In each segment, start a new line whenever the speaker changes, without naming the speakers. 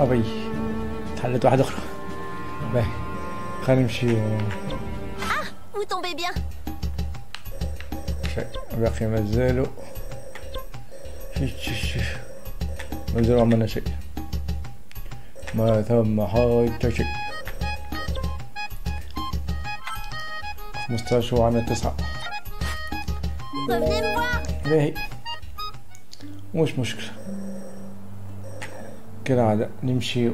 أبي تحلت واحدة أخرى. باهي خلينا نمشي.
Vous tombez bien.
شيء باقي مازالوا مازالوا عملنا شيء، ما ثم حتى شيء. 15 وعنا 9.
Revenez me voir.
باهي مش مشكلة كالعادة نمشي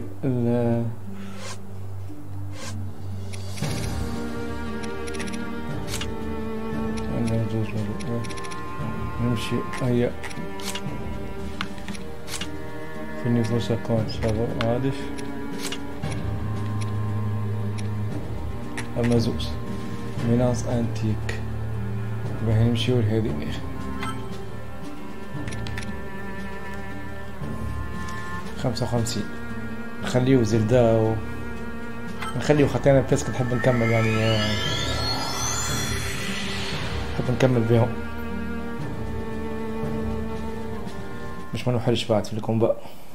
نمشي. هيا في نيفو 50 صافا عادش المازوس ميناس انتيك. باهي نمشيو لهادي. خمسة وخمسين نخليو زلدة نخليو خاطر انا بلاسك نحب نكمل يعني نحب نكمل بهم مش ما نوحلش بعد في الكومبا.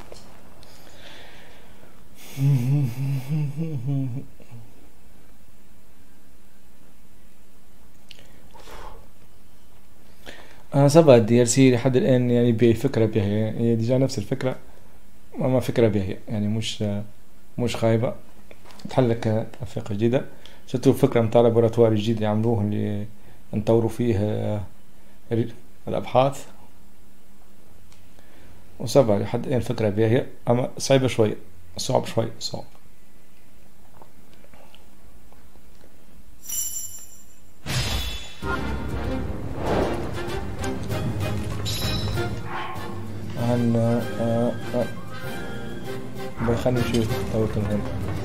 انا سبق الدي ال سي لحد الان يعني بفكرة باهية، هي ديجا نفس الفكرة ما فكرة باهية يعني مش خايبة، تحلك أفاق جديدة. شفتوا الفكرة متاع لابوراتوار جديد يعملوه اللي نطوروا فيه الأبحاث، وسبع لحد الآن فكرة باهية، أما صعبة شوية، صعب. خلينا نشوف توكل هنا.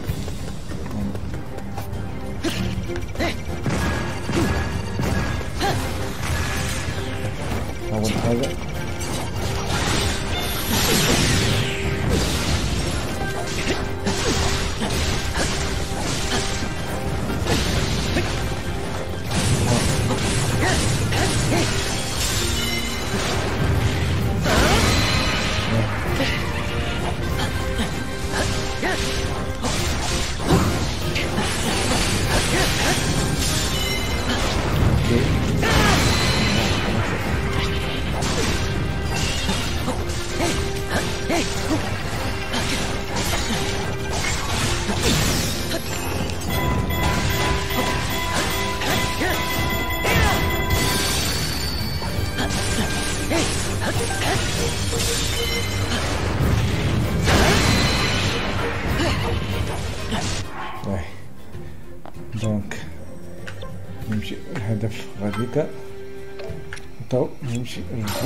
أول حاجة دونك نمشي الهدف غاديكا تو نمشي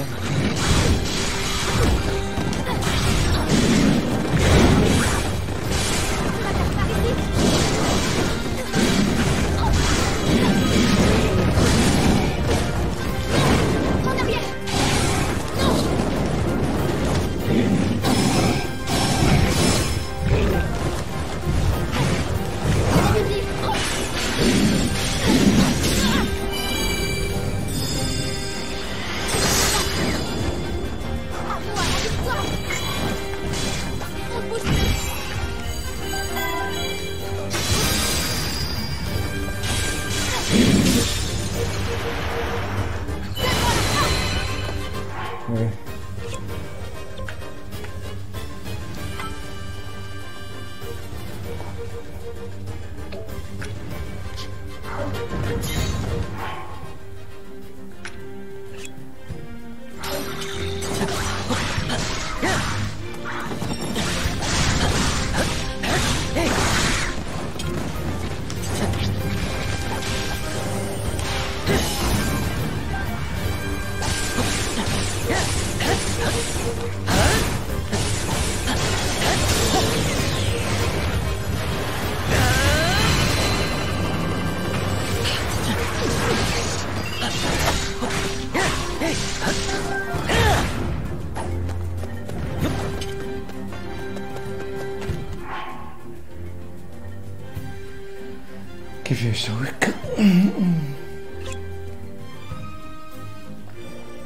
كيف يسويك؟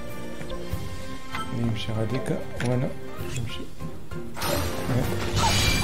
يمشي غاديكا وانا نمشي.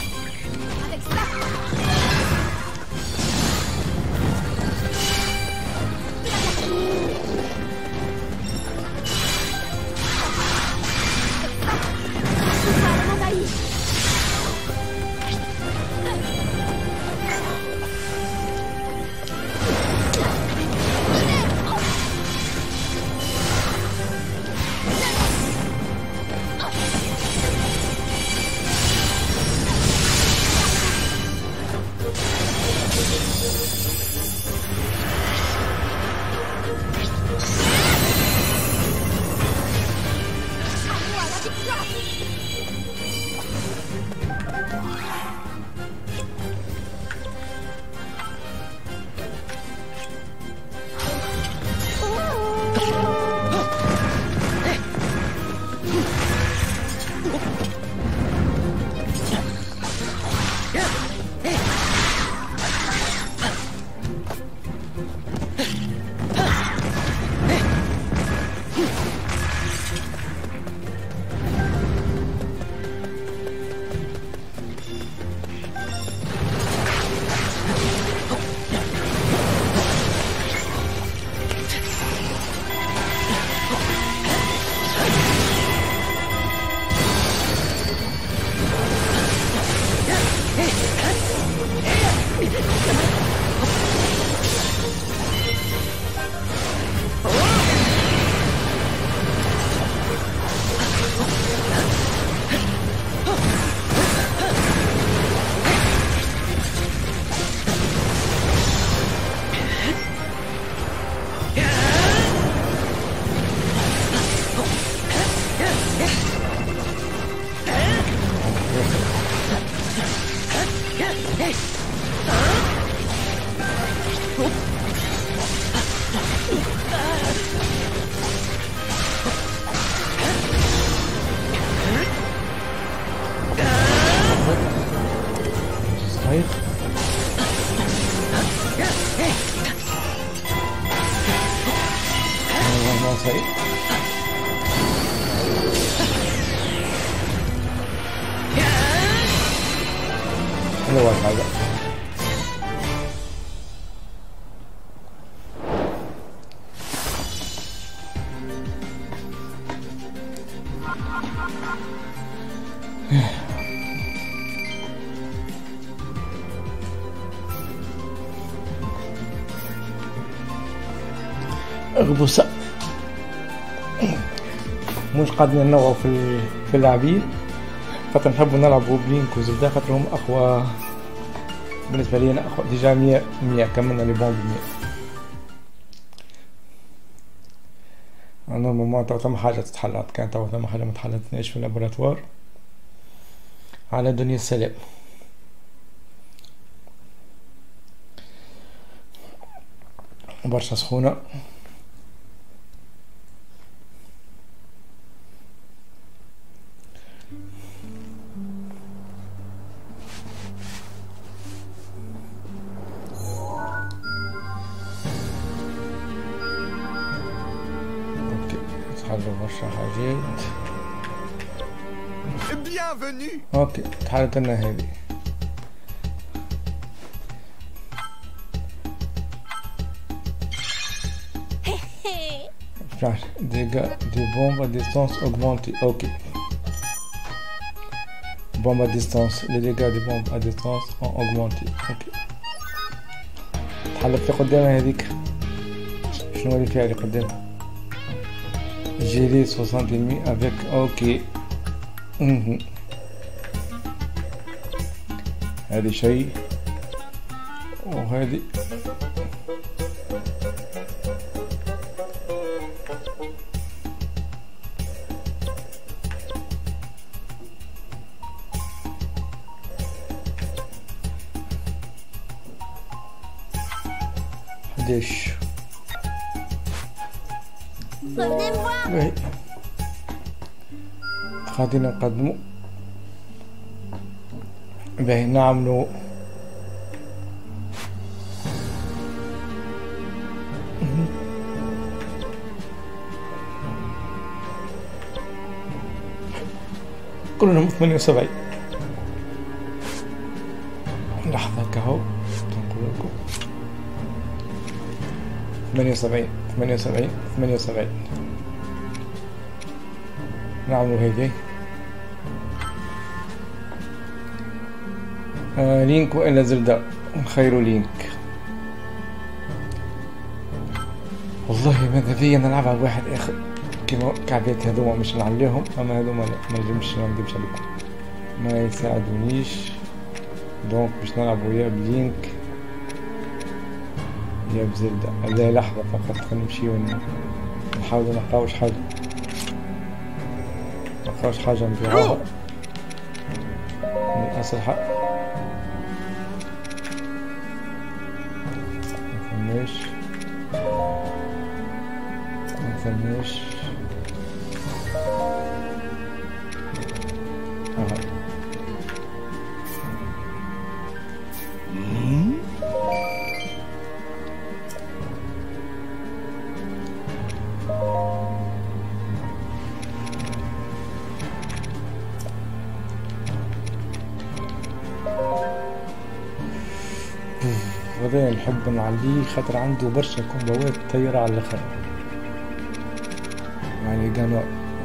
حلوة هذا. اغبوسة مش قادرين ننوعوا في اللاعبين، خاطر نحبوا نلعبوا بلينك وزبدة خاطرهم أقوى بالنسبة لي. أنا أقوى ديجا 100 كملنا لي بون ب100. نورمالمون تو ثم حاجة تتحلط، كانت تو ثم حاجة متحلتناش في اللابوراتوار. على دنيا السلام. برشا سخونة. برشا حاجات. اوكي تحلت لنا هذه. dégâts des bombes à distance augmentés. Ok. Bombes à distance. Les dégâts des bombes à distance ont augmenté. Ok. تحلت في قدامها هذيك. شنو اللي فيها اللي قدامها؟ Gérer 60 ennemis avec ok. هذه شيء وهذه حداش. وي غادي نقدمو باهي نعملو كلهم 78. لحظة كهو تنقول لكم 78. نعملو هيدي لينك والا زلدة نخيرو لينك. والله ماذا بيا نلعبها بواحد اخر كيما كعبات هذوما مش نعليهم، اما هذوما ما نجمش ما نكذبش عليكم ما يساعدونيش، دونك باش نلعب وياه بلينك جاب زلدة. هذه لحظة فقط، خلينا نمشي ونحاول نلقاوش حاجة. ملقاوش حاجة نبيعوها من الأسلحة. مفهمناش. هذا نحب نعليه خاطر عنده برشا كومبوات طيرة على الاخر، يعني قالوا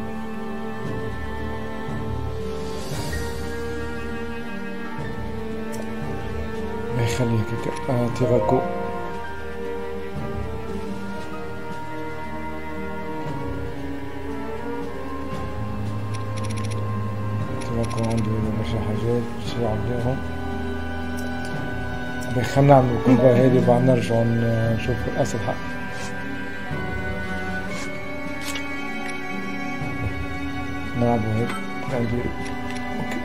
ما يخليه هكاكا. تيغاكو عنده برشا حاجات باش يلعب بيهم. خلينا نعمل الكومبا هادي وبعد نرجعو نشوفو الأسلحة. نلعبو هيك نديرو اوكي.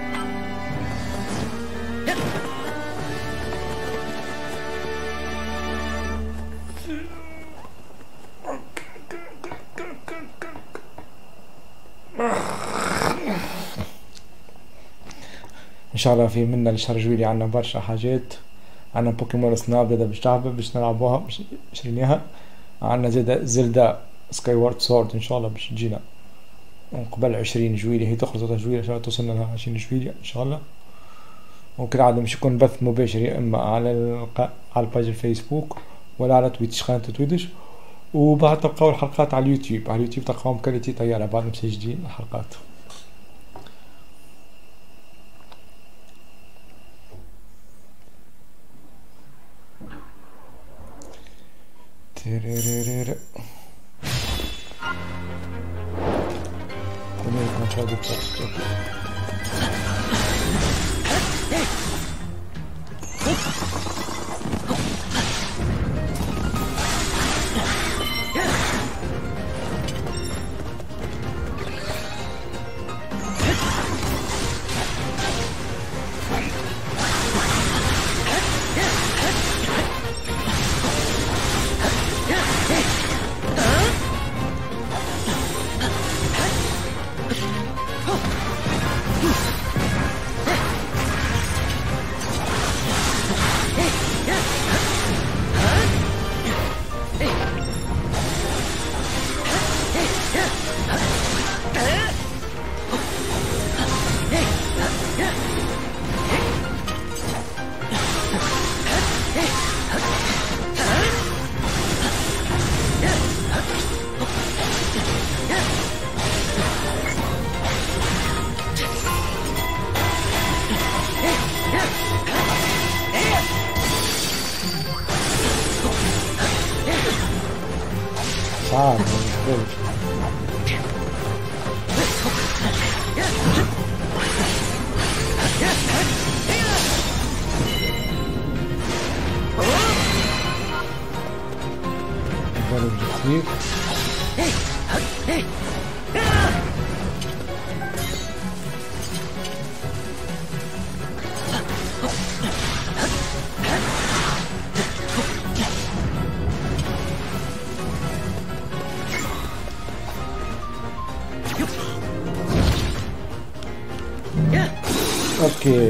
ان شاء الله في منا لشهر جويلي عنا برشا حاجات. عنا بوكيمون سناب هذا باش نلعبوها، باش نشريناها. عنا زلدا سكاي وورد سورد ان شاء الله باش تجينا قبل 20 جويلية. هي تخلص 3 جويلية ان شاء الله، توصلنا لها 20 جويلية ان شاء الله. وكالعادة مش يكون بث مباشر، يا اما على الباج الفيسبوك ولا على تويتش، قناة تويتش. وبعد تلقاو الحلقات على اليوتيوب. على اليوتيوب تلقاهم كاليتي طيارة بعد مسجلين الحلقات. تيريريرير صعب اوكي.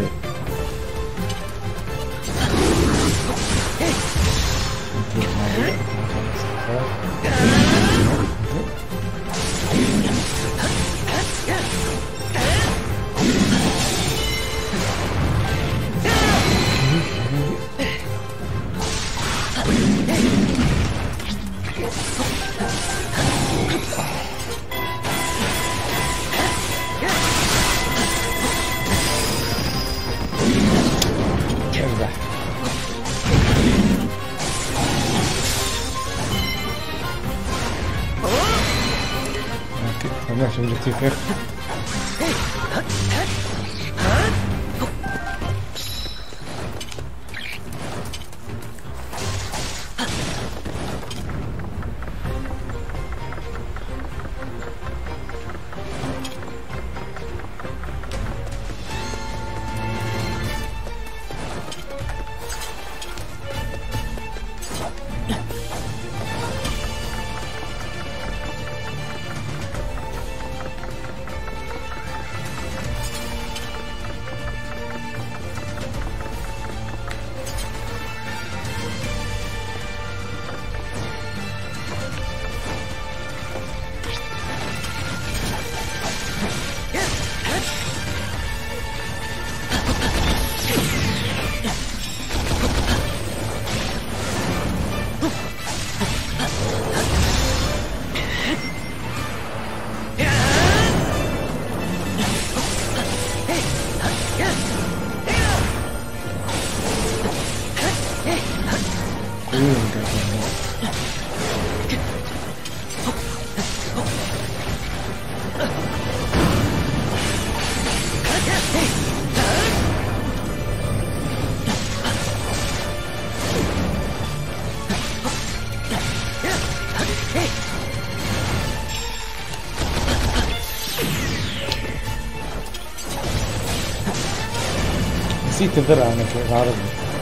ماشي objectief weg. نسيت الدرع انا في العربي.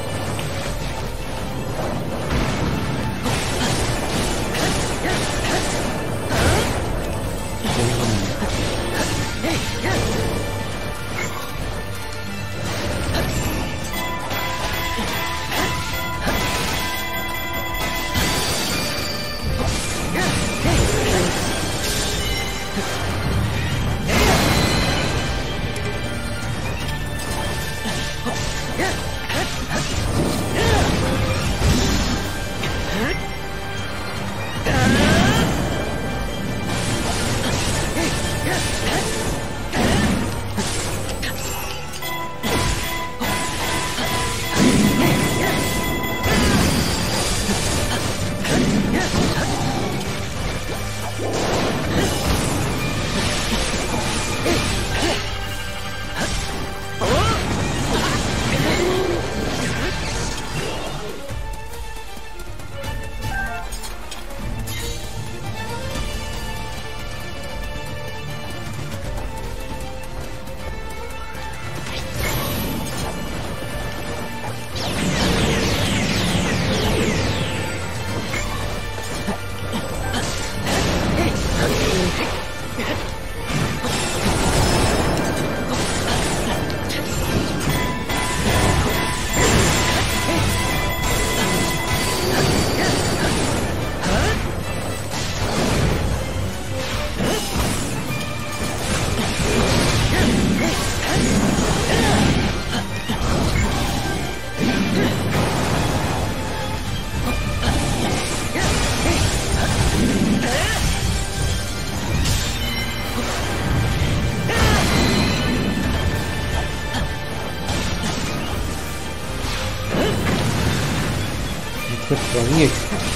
رهيب.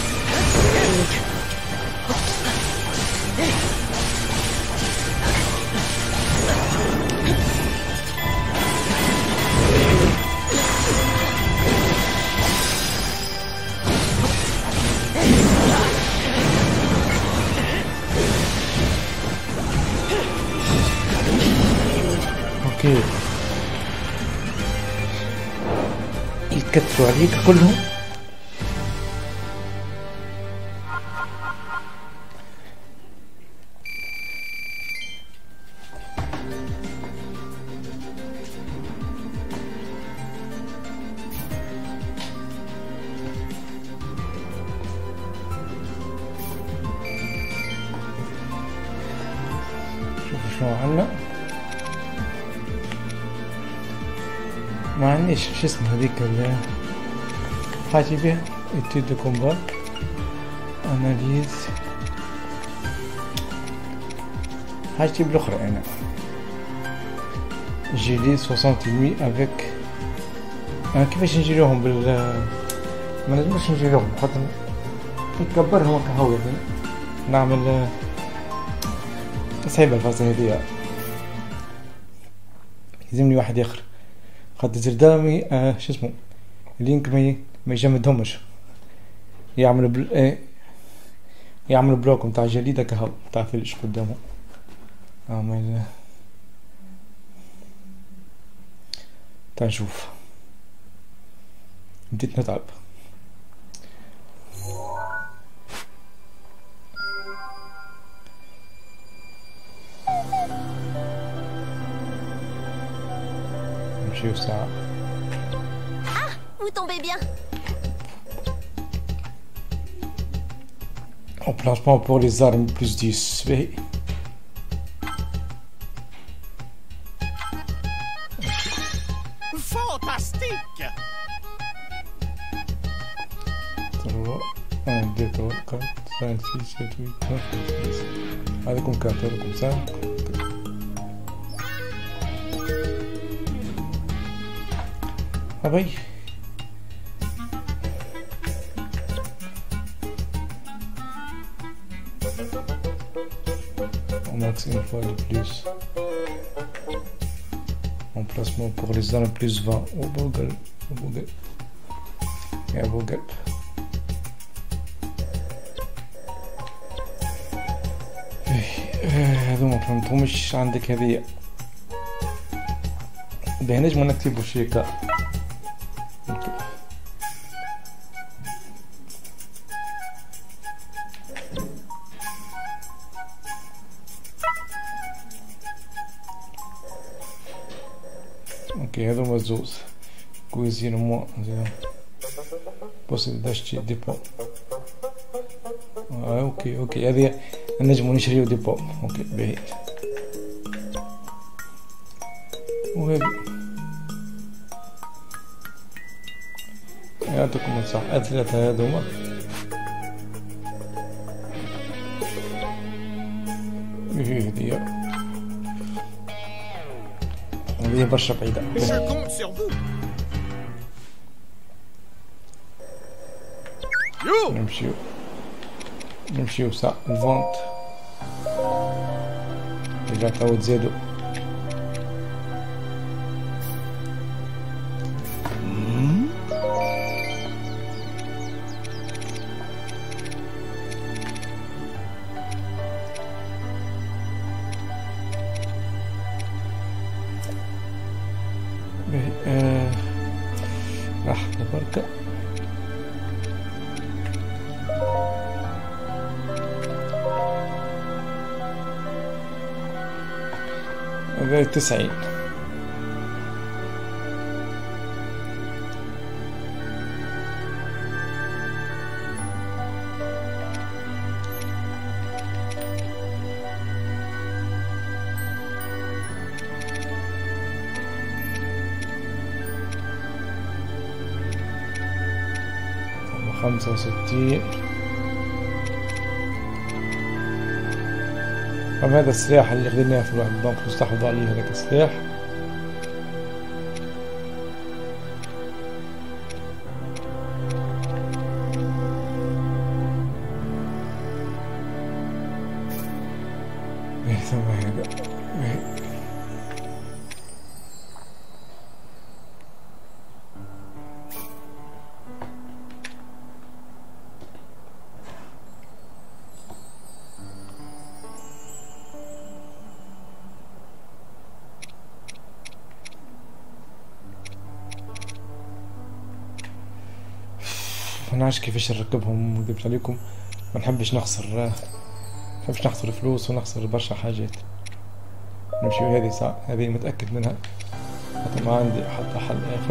اوكي يتكتروا عليك كلهم. شنو عنا؟ ما عنديش شو اسمه هذيك حاجة بيها étude de combat analyse حاجتي بالاخرى انا جيلي 60 ennemis avec انا كيفاش نجيلوهم ما نجمش نجيلوهم خاطر نكبرهم كهو نعمل صعيبة الفازة هذيا. يلزمني واحد اخر خاطر زردامي شو اسمه لينك ما يجمدهمش يعمل بلوك متاع جليدة كهو متاع فيلش قدامه. تعال نشوف بديت نتعب. نمشيو ساعة.
Vous tombez bien.
Emplacement pour les armes plus 10. Oui.
Fantastique.
3, 1, 2, 3, 4, 5, 6, 7, 8, 9, 10. هذاكم 4 هذاكم 5. أبي Au max une fois de plus. Emplacement pour les armes plus 20. Oh Google. يا ابو قلب. هذو ما فهمتهمش. عندك هذه باهي نجمو نكتبو شيكا. اوكي هذو مزوز كويزين مو زين بوسيبل داشتي ديبو. اوكي هذه نجمو نشريو ديبو. اوكي باهي. وهذه يعطيكم الصحة. ثلاثة هذوما هذه برشا بعيدة. نمشيو ساعة الفونت إذا تعود زادو. راح بركة. هذا 90. خمسة وستين. هذا السلاح اللي خديناه في الواحد البنك نستحفظ عليه. هذاك السلاح ثم هذا ما نعرفش كيفاش نركبهم. ما نكذبش عليكم ما نحبش نخسر فلوس ونخسر برشا حاجات. نمشيو هذه ساعة هذه متأكد منها حتى ما عندي حتى حل آخر.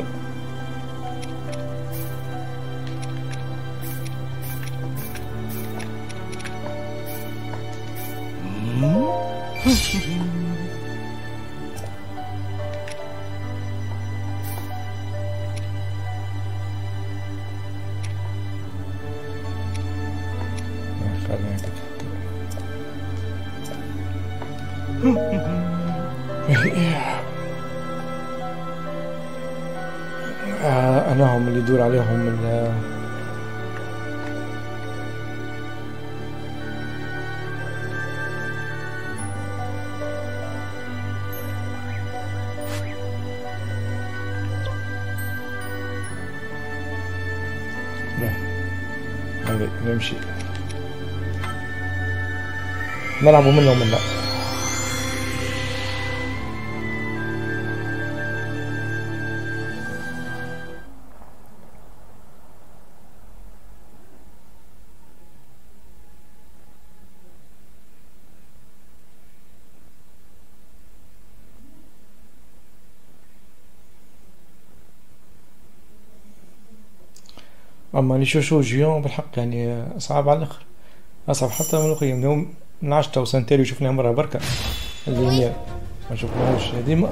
أنا هم اللي يدور عليهم هذي نمشي نلعبوا منه ومنه. اما نشوشو جيون بالحق يعني صعب على الاخر. اصعب حتى من القيم اليوم من 10 وسنتين وشفناها مرة بركة. الجميع ما شفناهوش ديما.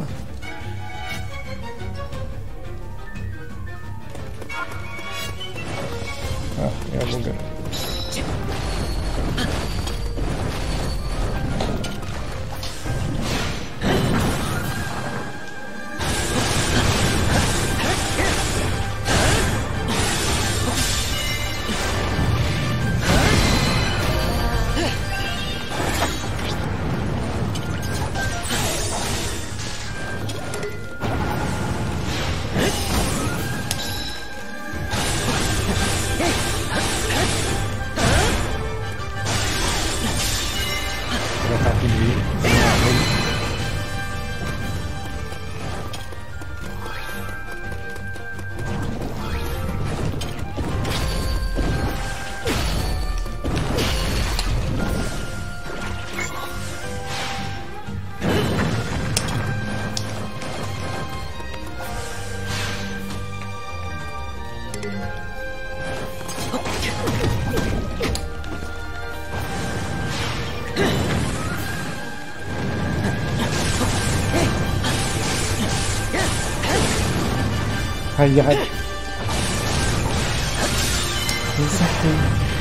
يا بوغر حي حي صحي.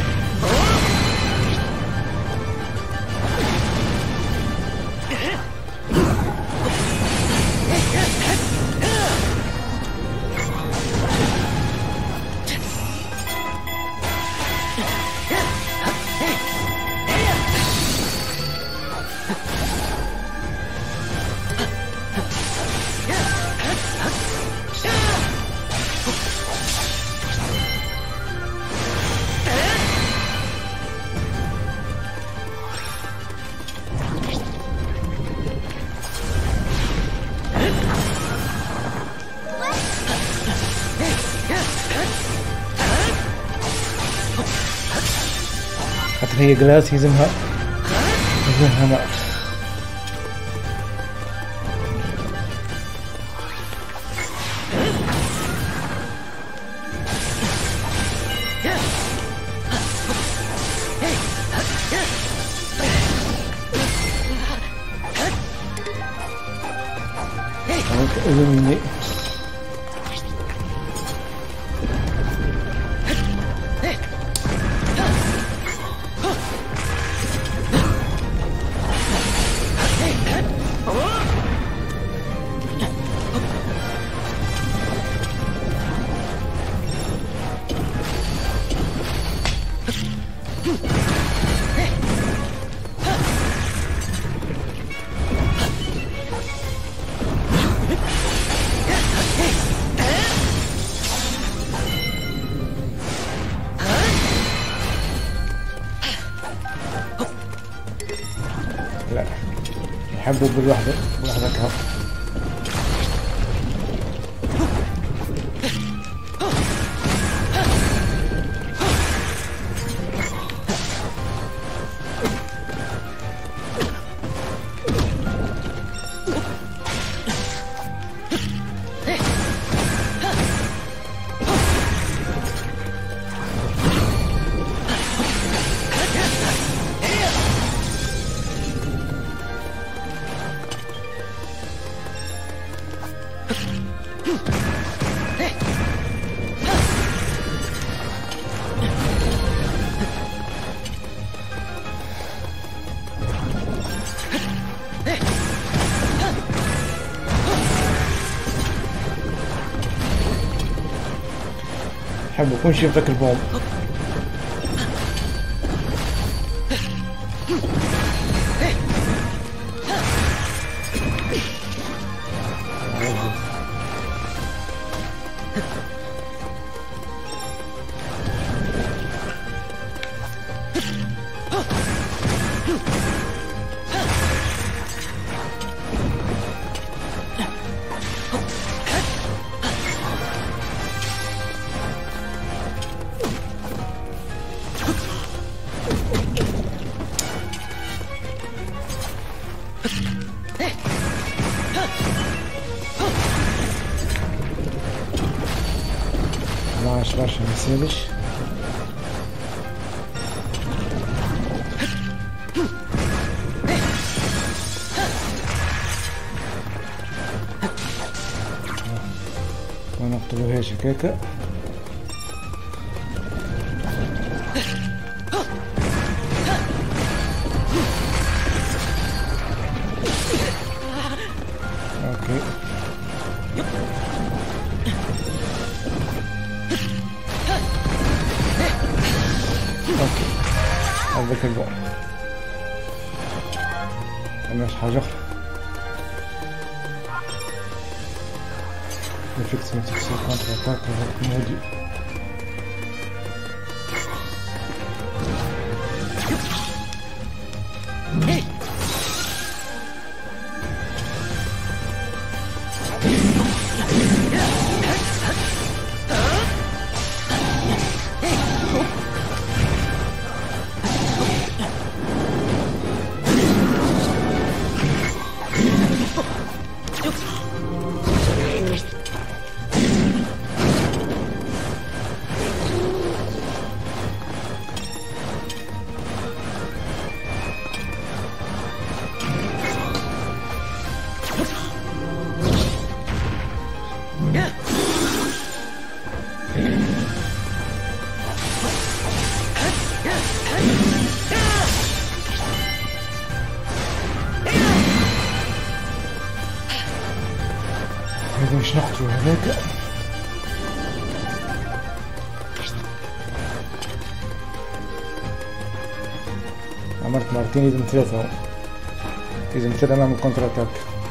حتى هي جلاس يزمها نار. مني لا يحبوا بالوحدة كهو. حب يكون شي ذاك البوم. Yavaş yavaş yavaş. ونقتله هيك هكاك. اوكي اوكي هذاك البوم ماش حاجة أخرى. Effectivement, c'est contre-attaque avec Maudit. شو هذاك؟ عملت مرتين لازم ثلاثة، لازم ثلاثة نعمل كونتر اتاك.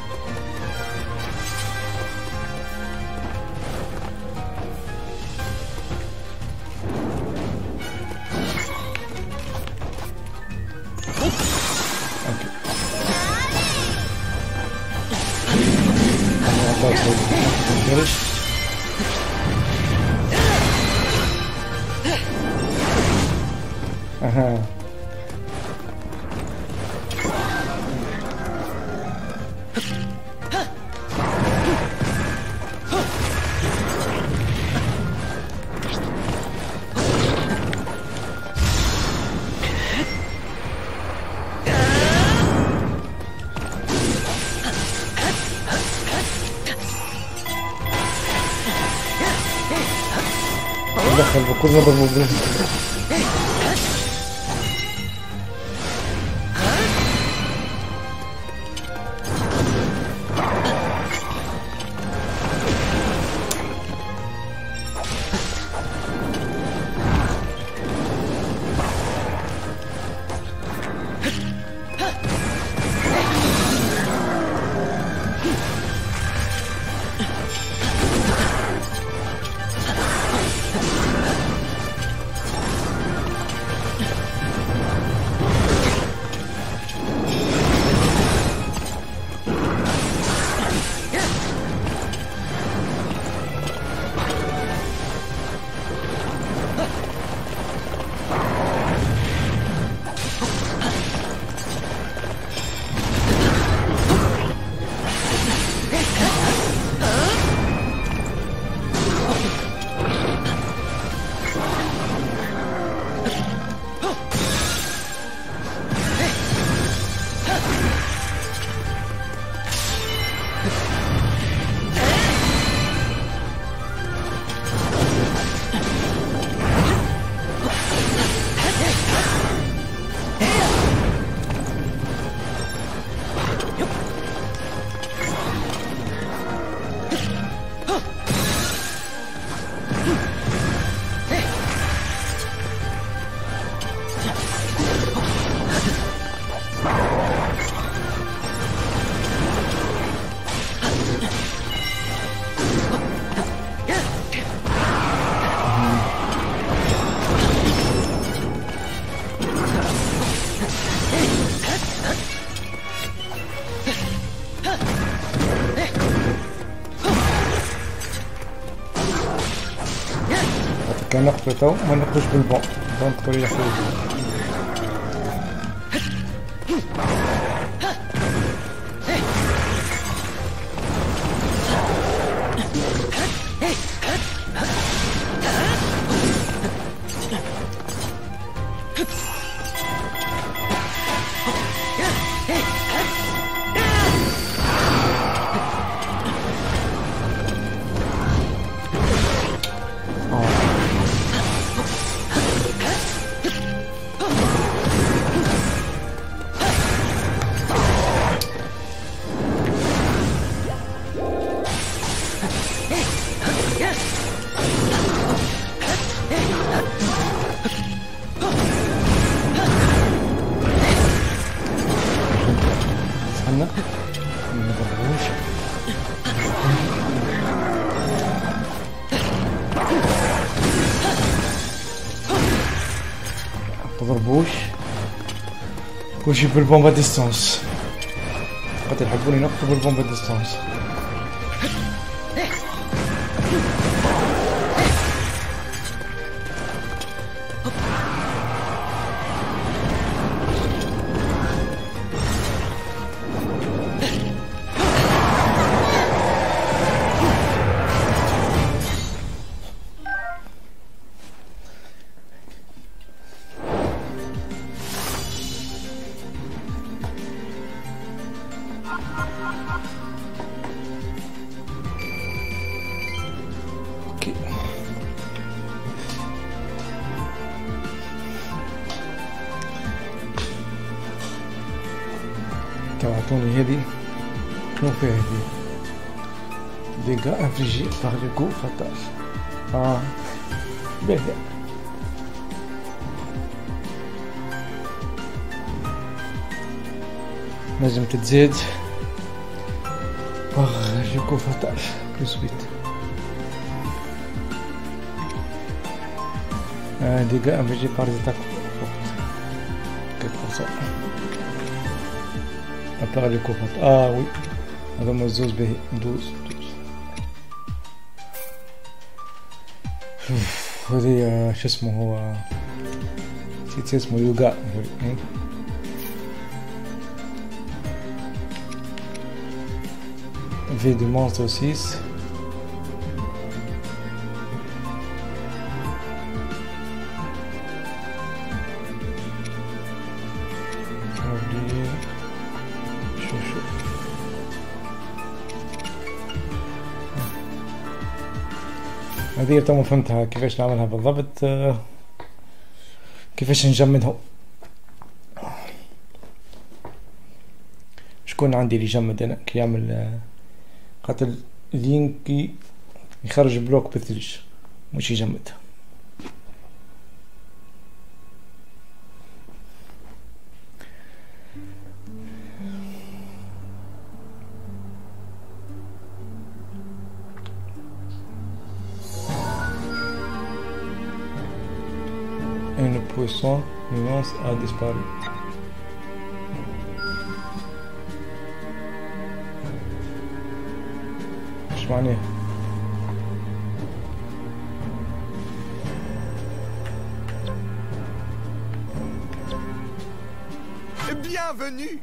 اها دخل بكل نظر مبين. كان نقطة تو ما نقطش بالبون نقطة لي يحتاج. تضربوش كلشي بالبومبا ديستونس، قد يحبوني نقطو بالبومبا ديستونس. اعطوني هذي، شنو فيها هذي؟ dégâts infligés par le coup fatal. باهي. نجم تتزاد par le coup fatal plus 8. Dégâts infligés par les attaques fortes 4%. À part le coup fatal. Oui. هذا مزوز به 12. هذه شو اسمه هو نسيت اسمه يوغا في دي مونستر 6 هذه تو فهمتها كيفاش نعملها بالضبط. كيفاش نجمدها. شكون عندي اللي يجمد انا كي يعمل خاطر لينكي يخرج بلوك بالثلج مش يجمد. Un poisson immense a disparu. ايش معناه؟
Bienvenue.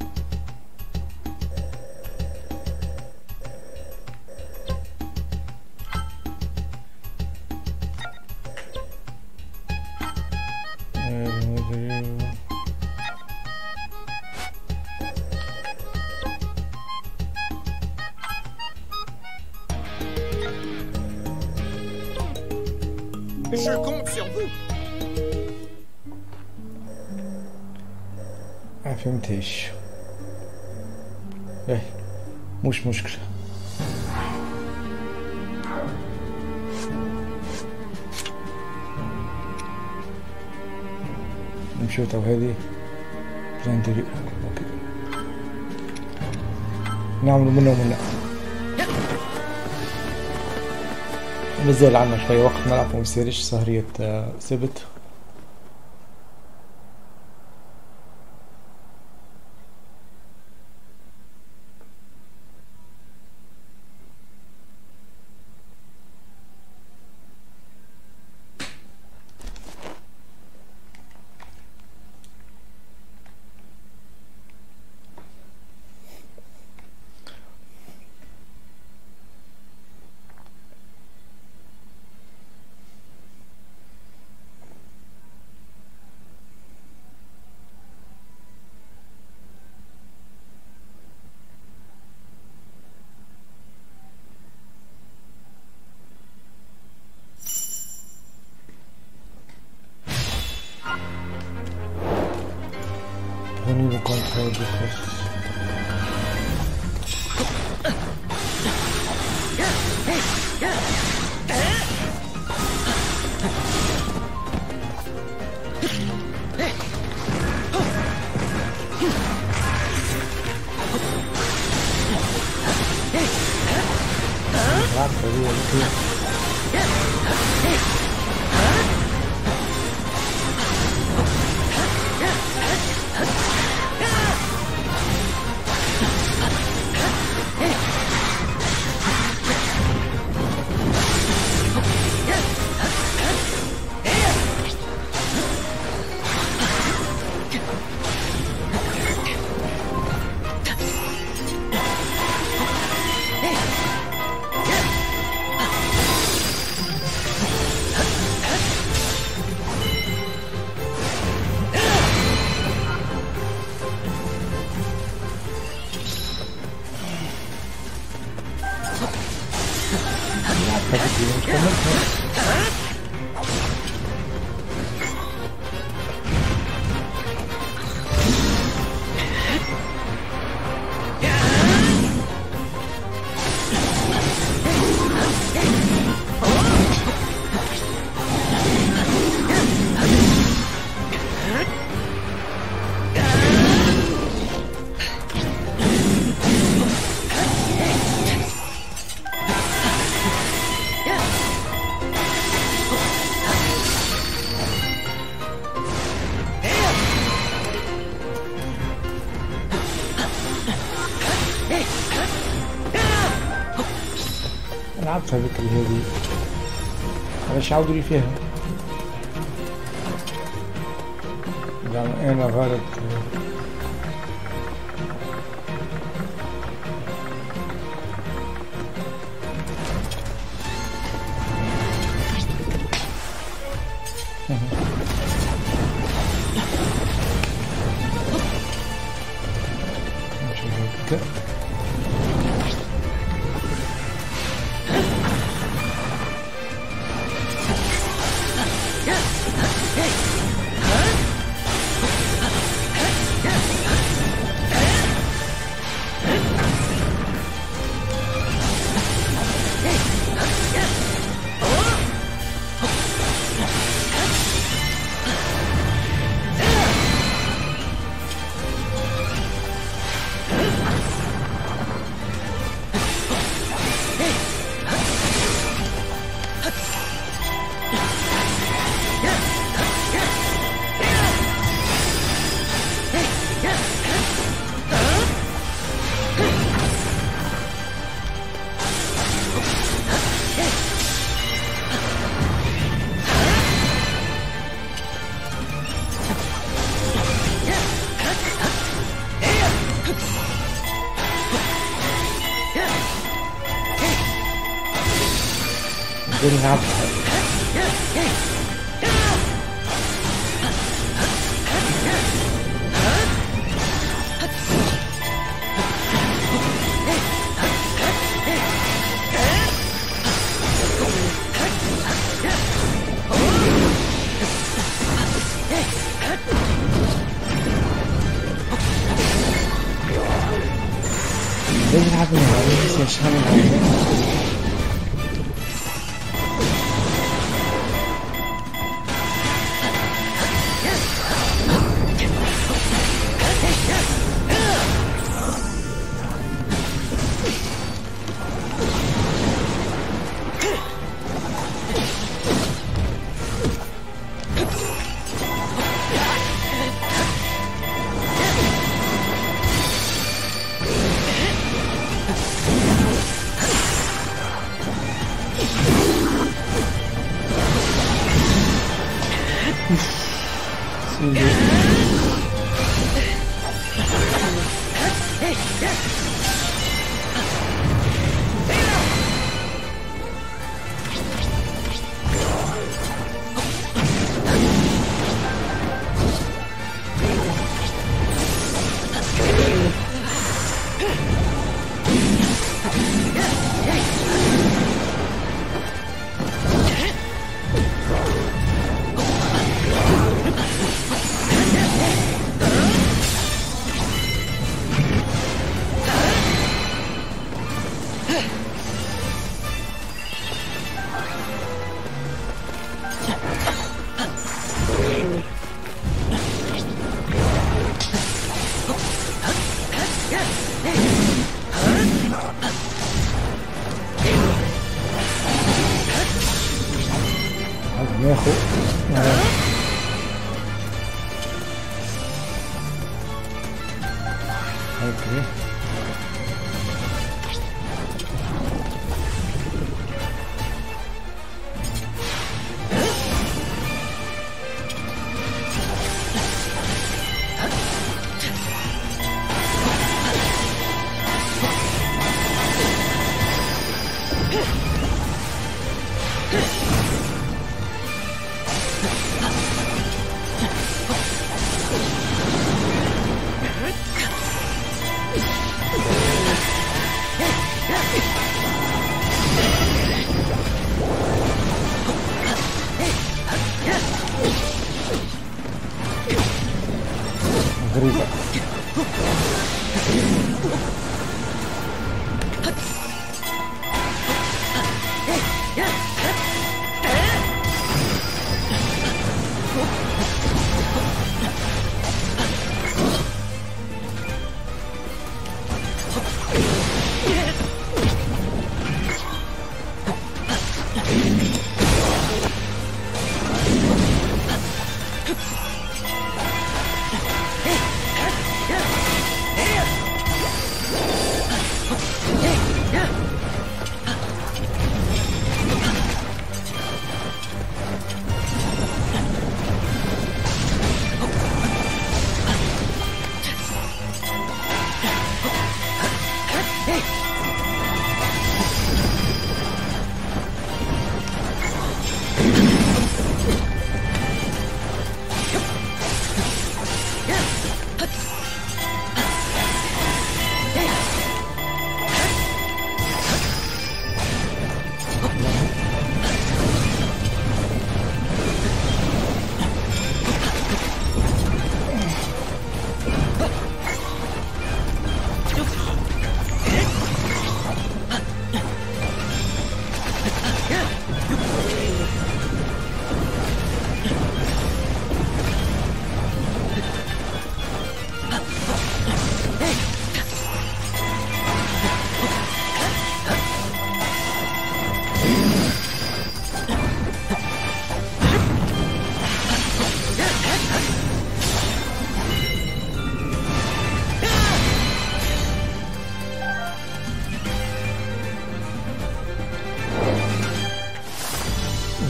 Je compte sur vous.
فهمتيش. ايه مش مشكلة. نمشيو تو هذه بلاندري. اوكي نعملوا منه ومنه. مازال عنا شوية وقت نلعبو مسيرش سهرية سبت. Prenez le contrôle du poste. لعبتها ذيك اللي هذي، علاش يعاودوا لي فيها؟ زعما انا غلط. نلعبها. نلعب من بس شحال نلعب.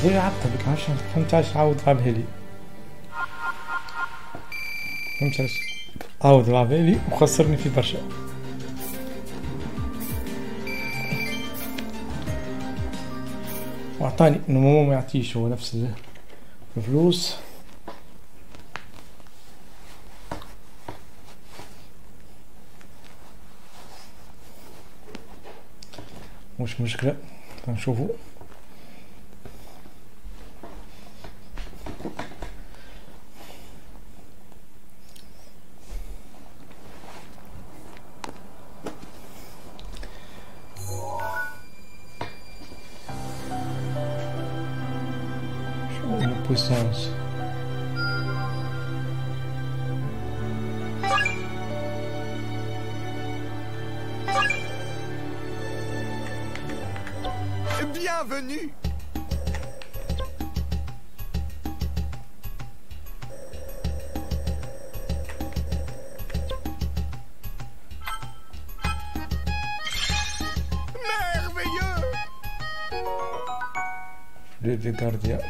خويا عقبك عشان فهمت علاش عاود لعبها لي. فهمت علاش عاود لعبها لي وخسرني في برشا. وعطاني نمو ما يعطيش هو نفس الفلوس. مش مشكلة نشوفو. شو البويسانس
Bienvenue. Merveilleux.
ريد جارديا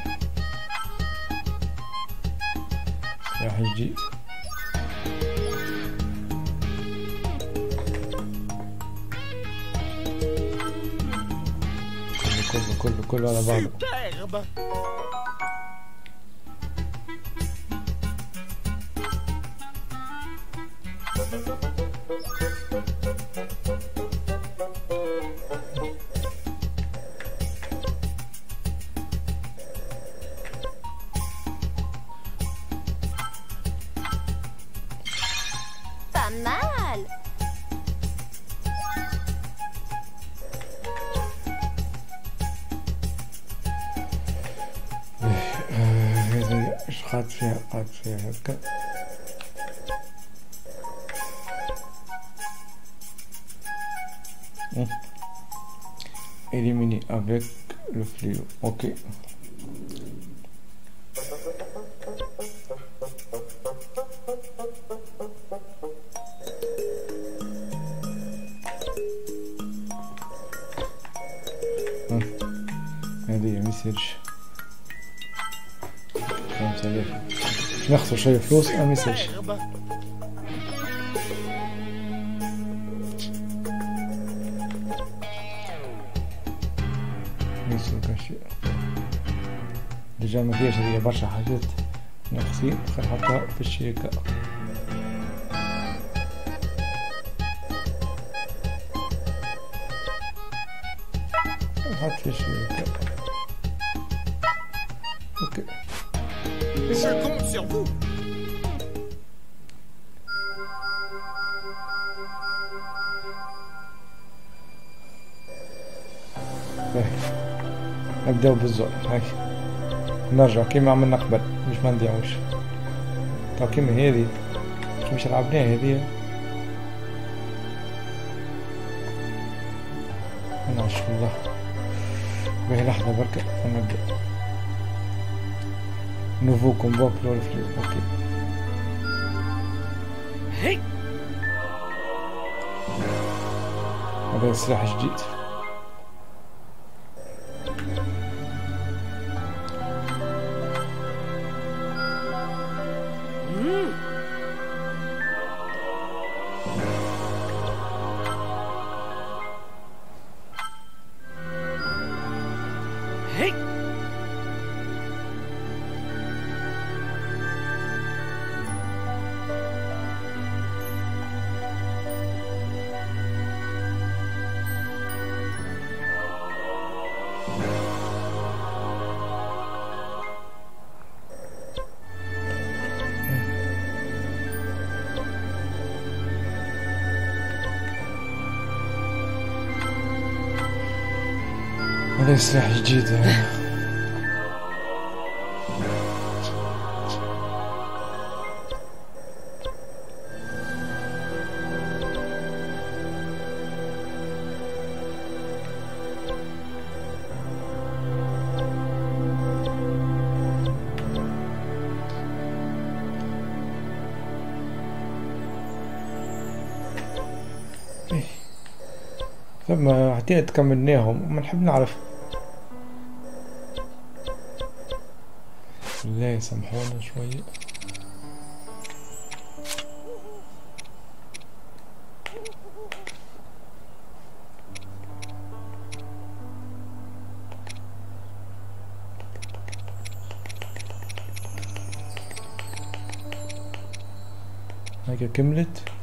سلاح جديد. كله على بعضه.
Superbe.
Pas mal.
هذه ايش قعد فيها هكا. éliminer avec le fléau. Ok. هذه ميساج 5000 نخسر شوية فلوس. ميساج ديجا ما فيهاش هذه برشا حاجات ناقصين. خلينا نحطها في الشركة. نحط في الشركة. اوكي.
Je compte sur vous.
نبداو بالزور. هاي نرجع كيما عملنا قبل مش ما نديعوش. طا كيما هذه مش لعبناها هذه. نعشق الله. باهي لحظة بركة ونبدا. نوفو كومبو بلو فري. اوكي. هذا سلاح جديد. هذا سلاح جديد. ثم حتى كملناهم وما نحب نعرف اوكي سامحونا شوية. هيك كملت.